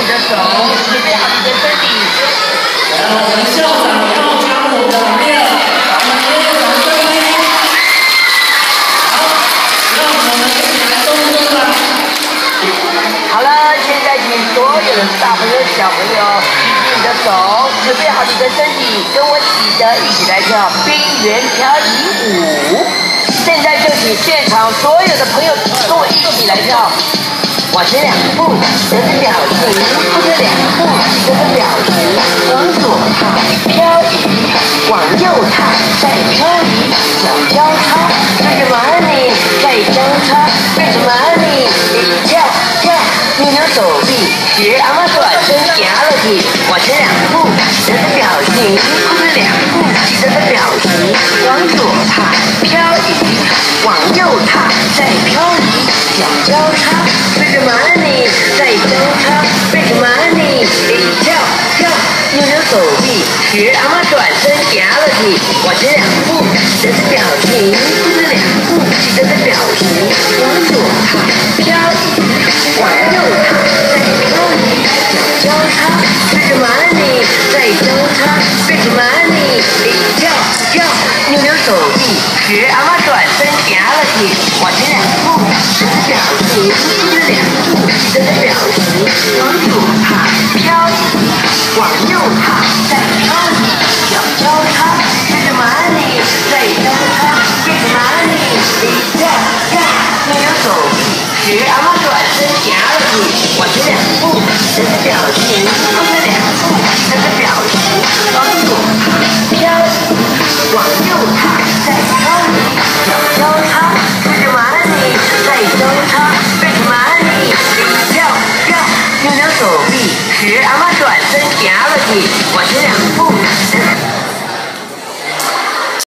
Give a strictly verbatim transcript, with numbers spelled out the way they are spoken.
你的手，准备好你的身体。 然后我们校长要加入我们的行列了，我们给我掌声欢迎。好，让我们一起来动动吧。 好了，现在请所有的大朋友、小朋友举起你的手，准备好你的身体，跟我起的一起来跳冰原漂移舞。现在就请现场所有的朋友跟我一起来跳。往前两步，跟着表情；后退两步，跟着表情。往左踏，漂移；往右踏，再漂移。脚交叉，跟着 money， 再交叉，跟着 money， 一跳跳，扭扭手臂，学阿妈转身行落去。往前两步，跟着表情；后退两步，跟着表情。往左踏，漂移；往右踏，再漂移。脚交叉，跟着 money， 再交叉，跟着 money， 一跳跳，扭扭手臂，学阿妈转身行落去。往前两步，跟着表情；跟着两步，跟着表情。往左踏，漂移；往右踏，再漂移。脚交叉，跟着 money， 再交叉，跟着 money， 一跳跳，扭扭手臂，学阿妈转身行落去。往前两步，跟着表情；跟着两步，跟着表情。往左踏，漂移；往右踏，再漂移。脚交叉，跟着 money， 再交叉，跟着 money， 一跳跳，扭扭手臂，学阿妈转身行落去。往前两步，跟着表情；后退两步，跟着表情。往左踏，漂移；往右踏，再漂移。脚交叉，跟着 money， 再交叉，跟着 money， 一跳跳，扭扭手臂，学阿妈转身行落去。往前两步，跟着